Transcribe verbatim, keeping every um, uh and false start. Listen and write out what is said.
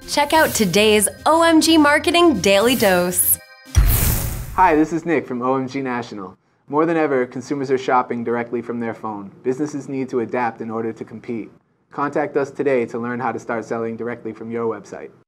Check out today's O M G Marketing Daily Dose. Hi, this is Nick from O M G National. More than ever, consumers are shopping directly from their phone. Businesses need to adapt in order to compete. Contact us today to learn how to start selling directly from your website.